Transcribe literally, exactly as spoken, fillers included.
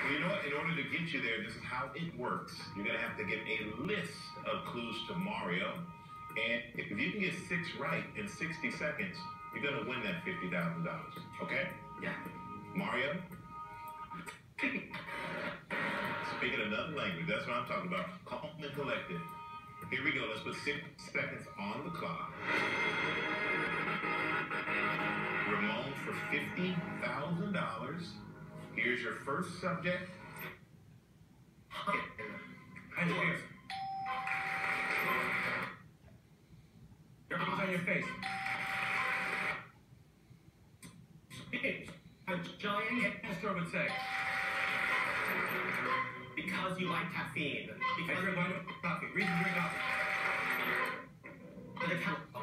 Well, you know what? In order to get you there, this is how it works. You're going to have to give a list of clues to Mario. And if you can get six right in sixty seconds, you're going to win that fifty thousand dollars. Okay? Yeah. Mario? Speaking another language, that's what I'm talking about. Calm and collected. Here we go. Let's put six seconds on the clock. Ramon for fifty thousand dollars. Here's your first subject. Hands here. Your hands on your face. A giant hamster would say. Because you like caffeine. Because I drink coffee. Reason to drink coffee. But it's how